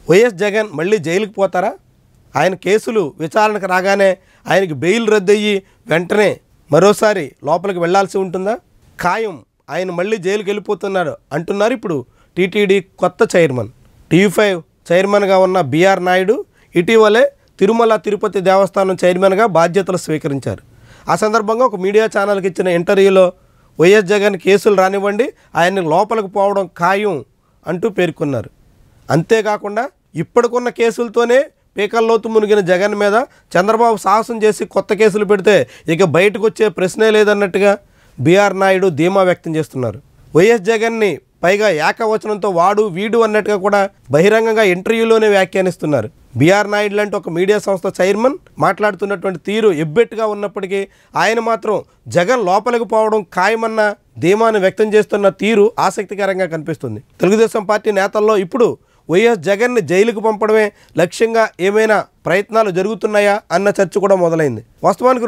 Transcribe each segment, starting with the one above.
YS Jagan మళ్ళీ జైలుకి పోతారా? ఆయన కేసులు విచారణకు రాగానే ఆయనకి బెయిల్ రద్దయ్యి వెంటనే మరోసారి లోపలికి వెళ్లాల్సి ఉంటుందా? ఖాయం ఆయన మళ్ళీ జైలుకి వెళ్ళిపోతున్నారు అంటున్నారు ఇప్పుడు టీటీడీ కొత్త చైర్మన్. టీవీ5 చైర్మన్గా ఉన్న బిఆర్ నాయుడు ఇటీవలే తిరుమల తిరుపతి దేవస్థానం చైర్మన్గా బాధ్యతలు స్వీకరించారు. ఆ సందర్భంగా ఒక మీడియా ఛానల్కి ఇచ్చిన ఇంటర్వ్యూలో వైఎస్ జగన్ కేసులు రానివ్వండి, ఆయన్ని లోపలికి పోవడం ఖాయం అంటూ పేర్కొన్నారు. అంతేకాకుండా ఇప్పటికున్న కేసులతోనే పీకల్లోతు మునిగిన జగన్ మీద చంద్రబాబు సాహసం చేసి కొత్త కేసులు పెడితే ఇక బయటకు వచ్చే ప్రశ్నే లేదన్నట్టుగా బిఆర్ నాయుడు ధీమా వ్యక్తం చేస్తున్నారు. వైఎస్ జగన్ని పైగా ఏకవచనంతో వాడు వీడు అన్నట్టుగా కూడా బహిరంగంగా ఇంటర్వ్యూలోనే వ్యాఖ్యానిస్తున్నారు. బిఆర్ నాయుడు లాంటి ఒక మీడియా సంస్థ చైర్మన్ మాట్లాడుతున్నటువంటి తీరు ఎబ్బెట్టుగా ఉన్నప్పటికీ ఆయన మాత్రం జగన్ లోపలికి పోవడం ఖాయమన్న ధీమాను వ్యక్తం చేస్తున్న తీరు ఆసక్తికరంగా కనిపిస్తుంది. తెలుగుదేశం పార్టీ నేతల్లో ఇప్పుడు వైఎస్ జగన్ని జైలుకు పంపడమే లక్ష్యంగా ఏమైనా ప్రయత్నాలు జరుగుతున్నాయా అన్న చర్చ కూడా మొదలైంది. వాస్తవానికి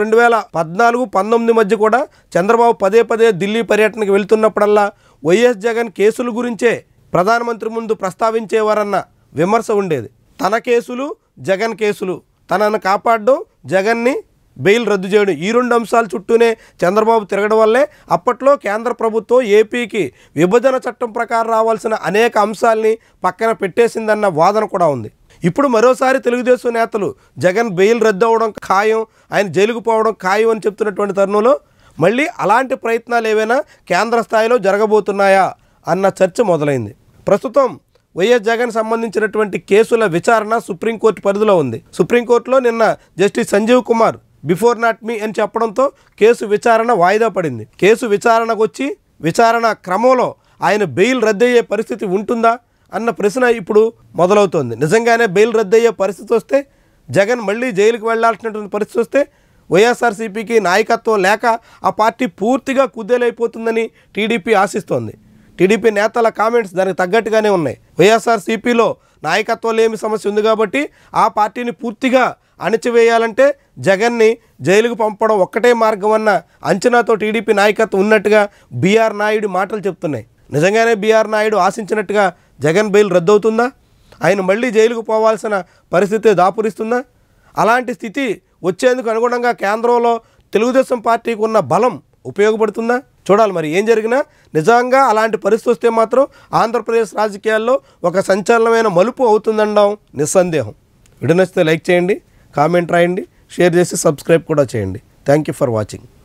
2014-19 మధ్య కూడా చంద్రబాబు పదే ఢిల్లీ పర్యటనకు వెళ్తున్నప్పుడల్లా వైఎస్ జగన్ కేసుల గురించే ప్రధానమంత్రి ముందు ప్రస్తావించేవారన్న విమర్శ ఉండేది. తన కేసులు, జగన్ కేసులు, తనను కాపాడడం, జగన్ని బెయిల్ రద్దు చేయడం, ఈ రెండు అంశాల చుట్టూనే చంద్రబాబు తిరగడం వల్లే అప్పట్లో కేంద్ర ప్రభుత్వం ఏపీకి విభజన చట్టం ప్రకారం రావాల్సిన అనేక అంశాలని పక్కన పెట్టేసిందన్న వాదన కూడా ఉంది. ఇప్పుడు మరోసారి తెలుగుదేశం నేతలు జగన్ బెయిల్ రద్దు అవ్వడం ఖాయం, ఆయన జైలుకు పోవడం ఖాయం అని చెప్తున్నటువంటి తరుణంలో మళ్ళీ అలాంటి ప్రయత్నాలు ఏవైనా కేంద్ర స్థాయిలో జరగబోతున్నాయా అన్న చర్చ మొదలైంది. ప్రస్తుతం వైఎస్ జగన్ సంబంధించినటువంటి కేసుల విచారణ సుప్రీంకోర్టు పరిధిలో ఉంది. సుప్రీంకోర్టులో నిన్న justice Sanjiv Kumar before not me అని చెప్పడంతో కేసు విచారణ వాయిదా పడింది. కేసు విచారణకు వచ్చి విచారణ క్రమంలో ఆయన బెయిల్ రద్దయ్యే పరిస్థితి ఉంటుందా అన్న ప్రశ్న ఇప్పుడు మొదలవుతోంది. నిజంగానే బెయిల్ రద్దయ్యే పరిస్థితి వస్తే, జగన్ మళ్ళీ జైలుకు వెళ్లాల్సినటువంటి పరిస్థితి వస్తే వైఎస్ఆర్సీపీకి నాయకత్వం లేక ఆ పార్టీ పూర్తిగా కుదేలైపోతుందని టీడీపీ ఆశిస్తోంది. టీడీపీ నేతల కామెంట్స్ దానికి తగ్గట్టుగానే ఉన్నాయి. వైఎస్ఆర్సీపీలో నాయకత్వం లేని సమస్య ఉంది కాబట్టి ఆ పార్టీని పూర్తిగా అణచివేయాలంటే జగన్ని జైలుకు పంపడం ఒక్కటే మార్గం అన్న అంచనాతో టీడీపీ నాయకత్వం ఉన్నట్టుగా బిఆర్ నాయుడు మాటలు చెప్తున్నాయి. నిజంగానే బిఆర్ నాయుడు ఆశించినట్టుగా జగన్ బెయిల్ రద్దవుతుందా? ఆయన మళ్ళీ జైలుకు పోవాల్సిన పరిస్థితి దాపురిస్తుందా? అలాంటి స్థితి వచ్చేందుకు అనుగుణంగా కేంద్రంలో తెలుగుదేశం పార్టీకి ఉన్న బలం ఉపయోగపడుతుందా? చూడాలి మరి ఏం జరిగినా. నిజంగా అలాంటి పరిస్థితి వస్తే మాత్రం ఆంధ్రప్రదేశ్ రాజకీయాల్లో ఒక సంచలనమైన మలుపు అవుతుందనడం నిస్సందేహం. వీడియో నచ్చితే లైక్ చేయండి, కామెంట్ రాయండి, షేర్ చేసి సబ్స్క్రైబ్ కూడా చేయండి. Thank you for watching.